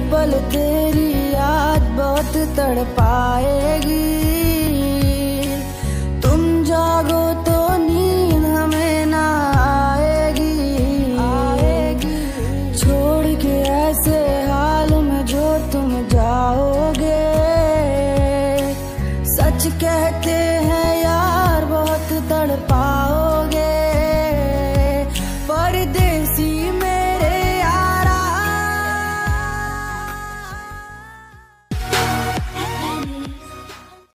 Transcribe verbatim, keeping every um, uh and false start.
पल तेरी याद बहुत तड़पाएगी। तुम जागो तो नींद हमें ना आएगी आएगी छोड़ के ऐसे हाल में जो तुम जाओगे। सच कहते